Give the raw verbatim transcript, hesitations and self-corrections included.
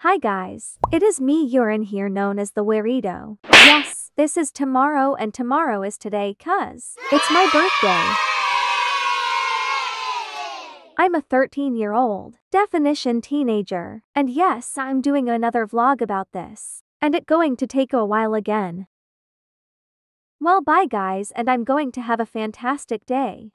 Hi guys, it is me Urine here known as the Weirdo. Yes, this is tomorrow and tomorrow is today cuz it's my birthday. I'm a thirteen year old, definition teenager, and yes, I'm doing another vlog about this, and it going to take a while again. Well bye guys, and I'm going to have a fantastic day.